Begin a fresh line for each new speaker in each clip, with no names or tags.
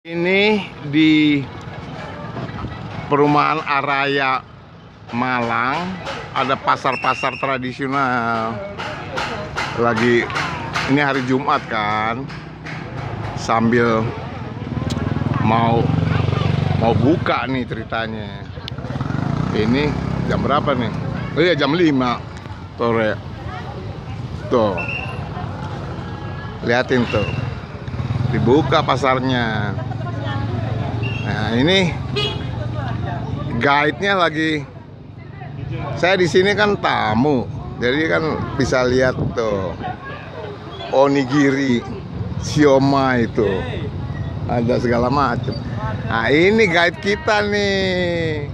Ini di perumahan Araya Malang ada pasar-pasar tradisional. Ini hari Jumat kan, sambil mau buka nih ceritanya. Ini jam berapa nih? Oh iya, jam 5 sore. Tuh, liatin tuh, dibuka pasarnya. Nah, ini guide-nya lagi. Saya di sini kan tamu, jadi kan bisa lihat tuh onigiri, siomay itu, ada segala macam. Nah, ini guide kita nih.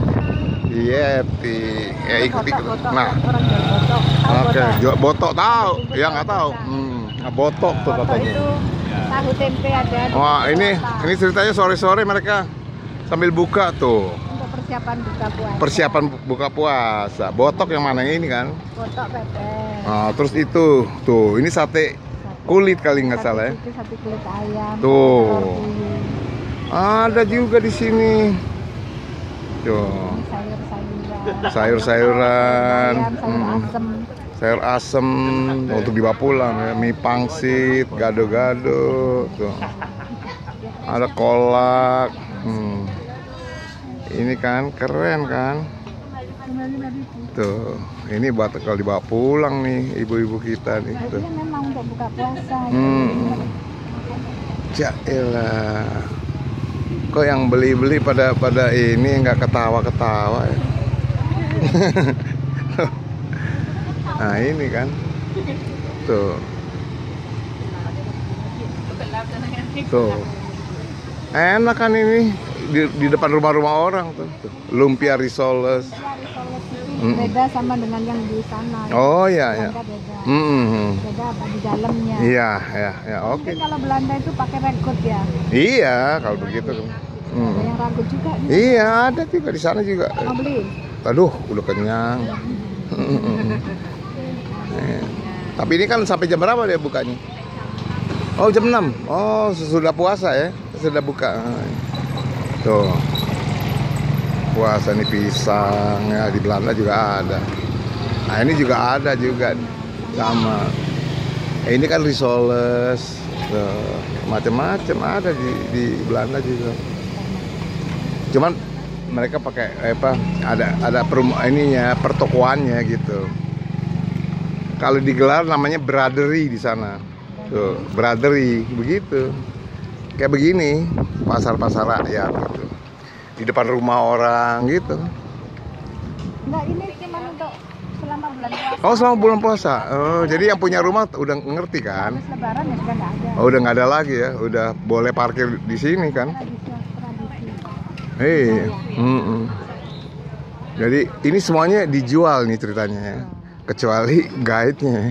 Yeti, ya ikut. Nah, oke, botok tahu? Ya nggak tahu. Botok tuh katanya.
Tahu tempe ada.
Wah, ini ceritanya sore-sore mereka sambil buka tuh.
Untuk persiapan buka puasa.
Persiapan buka puasa. Botok yang mana ini kan?
Botok bebek.
Nah, terus itu tuh, ini sate kulit kali nggak salah ya.
Sate kulit ayam.
Tuh. Ada juga di sini. Tuh. Sayur-sayuran.
Sayur asem.
Sayur asem untuk dibawa pulang ya. Mie pangsit, gado-gado tuh. Ada kolak. Ini kan keren kan. Tuh, ini buat kalau dibawa pulang nih ibu-ibu kita nih tuh.
Ini memang untuk buka puasa.
Jaelah. Kok yang beli-beli pada ini nggak ketawa-ketawa ya. Nah, ini kan tuh enak kan ini di depan rumah-rumah orang tuh. Lumpia risoles.
Beda sama dengan yang di sana.
Oh iya ya.
Beda apa di dalamnya.
Iya ya oke.
Mungkin kalau Belanda itu pakai renggut ya.
Iya kalau begitu.
Ada yang renggut juga.
Iya ada juga di sana juga.
Mau beli?
Aduh udah kenyang. Tapi ini kan sampai jam berapa dia bukanya? Oh jam 6. Oh sudah puasa ya, sudah buka. Tuh puasa nih pisang ya, di Belanda juga ada. Nah ini juga ada juga sama. Ini kan risoles, macam-macam ada di Belanda juga. Cuman mereka pakai ada pertokoannya gitu. Kalau digelar namanya bradery di sana. Tuh, bradery begitu. Kayak begini, pasar-pasar rakyat gitu. Di depan rumah orang gitu.
Enggak, ini cuma untuk selama bulan puasa.
Oh, selama bulan puasa. Oh, jadi yang punya rumah udah ngerti kan?
Habis lebaran ya sudah enggak ada.
Oh, udah nggak ada lagi ya. Udah boleh parkir di sini kan? Hei. Jadi ini semuanya dijual nih ceritanya ya. Kecuali guide-nya.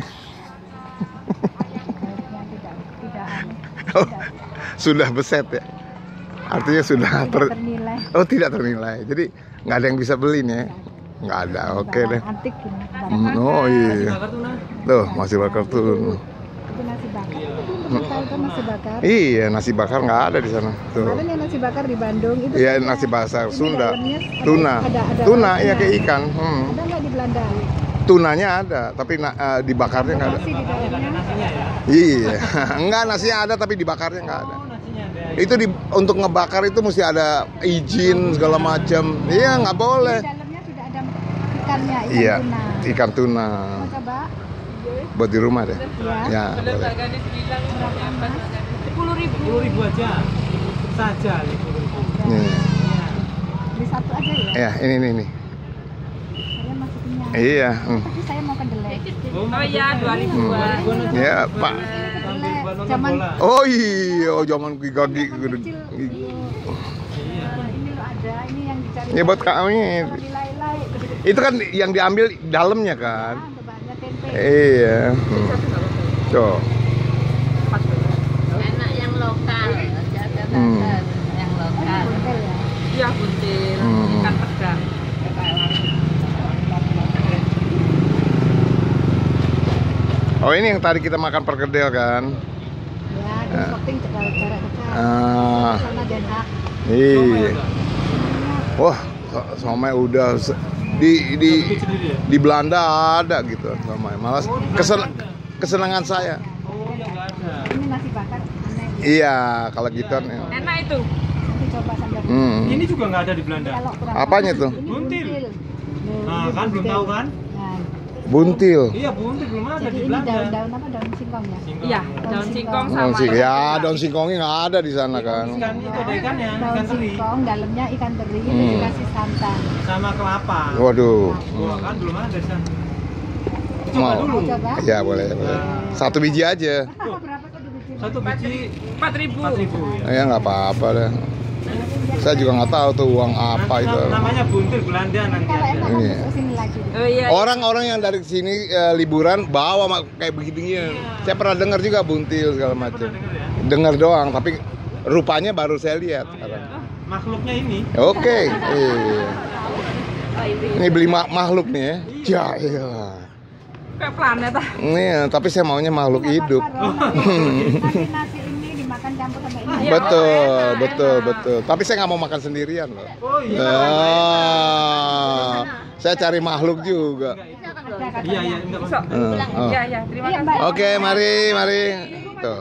Oh, sudah beset ya. Artinya sudah
ternilai.
Oh, tidak ternilai. Jadi nggak ada yang bisa beli nih ya. Nggak ada. Oke deh.
Antik ini.
Oh iya. Tuh, masih bakar tuh.
Itu nasi bakar. Itu nasi bakar.
Iya, nasi bakar nggak ada di sana. Tuh.
Kemarin yang nasi bakar di Bandung itu.
Iya, nasi bakar Sunda.
Tuna.
Tuna, iya kayak ikan.
Ada nggak di Belanda?
Tunanya ada, tapi dibakarnya nggak ada.
Nasi di dalamnya.
Iya, enggak nasinya ada tapi dibakarnya nggak ada. Itu untuk ngebakar itu mesti ada izin segala macam. Iya nggak boleh.
Di dalamnya sudah ada ikannya, ikan
Iya,
tuna.
ikan tuna.
Mau coba?
Buat di rumah deh.
Ya.
Ya. Boleh.
10.000 aja saja. 10.000.
Nih.
Beli satu aja ya.
Ya, ini.
Saya masih kenyang.
Iya.
Tapi saya mau kedelai.
Oh iya, 2.000-an.
Ya, Pak.
Kedelai zaman
Oh iya, zaman gigi.
kecil. Ini lo ada, ini yang dicari.
Ini buat kami.
Nilai-nilai.
Itu kan yang diambil dalamnya kan.
Bahannya tempe.
Iya. Tuh.
Enak yang lokal, jaga yang lokal.
Buntel ya.
Iya, buntil, ikan pedang.
Oh ini yang tadi kita makan perkedel kan?
Ya, di shopping jarak dekat.
Ah. Iya. Wah, somai udah di Belanda ada gitu somai. Malah kesenangan saya.
Oh, yang nggak ada.
Ini nasi bakar aneh.
Iya, kalau gitu kan.
Enak itu.
Nanti coba sambil.
Ini juga nggak ada di Belanda.
Kalau kurang
Apanya tuh?
ini
Buntil.
Nah,
Kan belum tahu kan?
Nah,
Buntil.
Iya, buntil belum ada
jadi
di
ini
Belanda.
daun-daun apa? Daun singkong ya?
Iya,
daun singkong
Daun singkong. Ya, daun singkongnya nggak ada di sana kan.
Ikan itu ada ikannya,
Daun
ikan teri
singkong, dalamnya ikan teri, itu dikasih santan.
sama kelapa.
Waduh.
Wah, kan belum ada di sana. Coba
Mau.
dulu.
Mau coba?
Ya boleh, boleh. Satu biji aja.
Berapa satu biji?
Satu biji 4.000 ya.
Ya nggak apa-apa deh. Saya juga nggak tahu tuh uang apa itu.
Namanya buntil Belanda nanti
Kalau
ada.
enak kan
Iya.
ke sini lagi.
Oh iya.
Orang-orang yang dari sini liburan bawa kayak begini. Saya pernah dengar juga buntil segala macam.
Denger ya?
Dengar doang, tapi rupanya baru saya lihat sekarang.
Makhluknya ini.
Oke. Iya. Ini beli makhluk nih ya. Jailah.
Kayak planet ah.
Nih, tapi saya maunya makhluk hidup.
Nanti nasi ini dimakan campur sama ini.
Betul, betul, betul. Tapi saya nggak mau makan sendirian loh.
Oh iya.
Saya cari makhluk juga.
Iya, iya, enggak
Bisa.
apa-apa.
Oh.
Iya, iya, terima
Iya,
kasih.
Mbak.
Oke, mari. Tuh.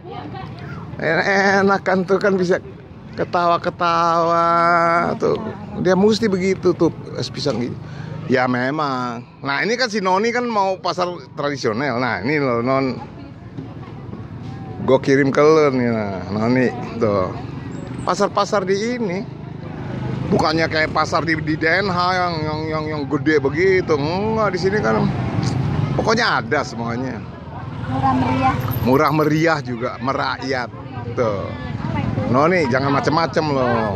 Enak kan tuh kan bisa ketawa-ketawa tuh. Dia mesti begitu tuh es pisang gitu. Ya memang. Nah ini kan si Noni kan mau pasar tradisional. Nah ini loh Non. Gue kirim ke lo nih nah, Noni tuh. Pasar-pasar di ini. Bukannya kayak pasar di Den Haag yang gede begitu. Enggak, di sini kan pokoknya ada semuanya.
Murah meriah.
Murah meriah juga, merakyat. Tuh. Noni jangan macem-macem loh.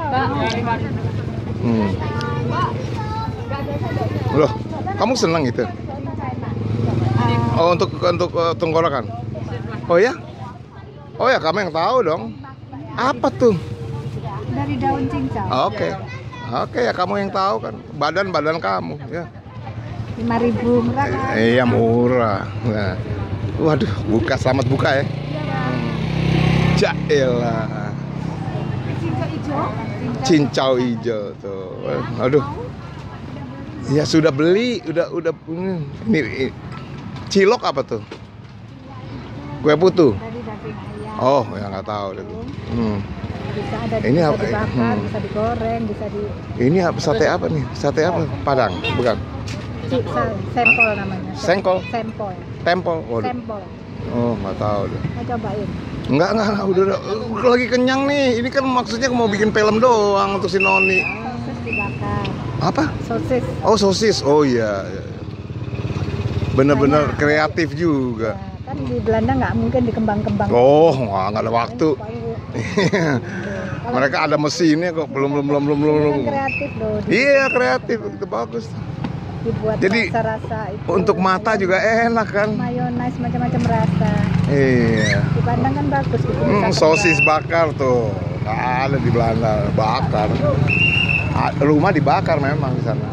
Loh, kamu senang itu? Oh, untuk tenggorokan. Oh ya? Oh ya, kamu yang tahu dong. Apa tuh?
Dari daun cincau.
Oke. Oke, ya kamu yang tahu kan. Badan kamu ya.
5.000 murah kan?
Iya, murah. Nah. Waduh, selamat buka ya. Jaelah.
Cincau hijau.
Cincau hijau tuh. Aduh. Ya sudah beli, udah ini cilok apa tuh? Kue putu.
Dari daging ayam.
Oh, ya nggak tahu deh.
Bisa ada
Ini
bisa
apa?
dibakar, bisa digoreng, bisa di
Ini apa sate apa nih? Sate apa? Padang, bukan?
sempol namanya.
Sengkol?
Sempol.
Tempol. Waduh.
Sempol.
Oh, nggak tahu deh.
Mau cobain.
Enggak, udah lagi kenyang nih. Ini kan maksudnya mau bikin film doang untuk si Noni.
Sosis dibakar.
Apa?
Sosis.
Oh, sosis. Oh iya. Bener-bener kreatif juga.
Ya, kan di Belanda nggak mungkin dikembang-kembang.
Oh, nggak ada waktu. Mereka ada mesinnya kok, belum.
Kan kreatif loh.
Iya, kreatif, itu bagus.
Dibuat
Jadi,
rasa-rasa itu.
Untuk mata juga enak kan?
Mayones macam-macam rasa.
Iya.
Dipandang kan bagus gitu. bisa
Sosis
terbang.
bakar tuh, nggak ada di Belanda, bakar. Rumah dibakar memang di sana.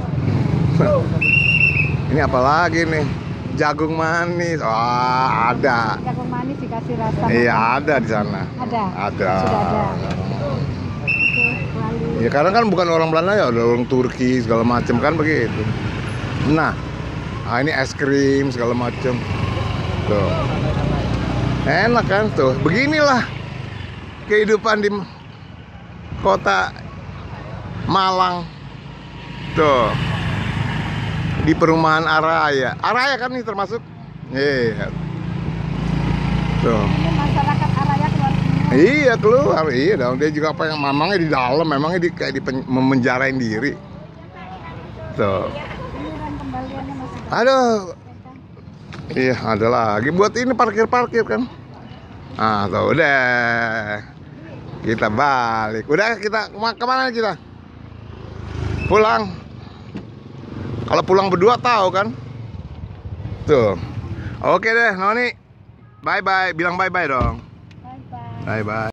Ini apa lagi nih? Jagung manis, wah ada.
Jagung manis dikasih rasa.
Iya
makan.
ada di sana.
Ada.
Ada.
Sudah ada. Oke, lalu.
Ya karena kan bukan orang Belanda ya, ada orang Turki segala macam kan begitu. Nah, ini es krim segala macam. Tuh. Enak kan tuh. Beginilah kehidupan di kota Malang. Tuh. Di perumahan Araya. Araya kan ini termasuk? Iya. Tuh.
Ini masyarakat Araya keluar semua.
Iya keluar, iya dong. Dia juga pengen mamangnya di dalam, memangnya kayak memenjarain diri. Tuh.
Iuran kembaliannya masih.
Aduh. Iya, ada lagi buat ini parkir kan. Ah, tuh udah. Kita balik. Udah kita kemana kita? Pulang. Kalau pulang berdua tahu kan? Tuh. Oke deh, Noni. Bye bye, bilang bye bye dong.
Bye bye.
Bye bye.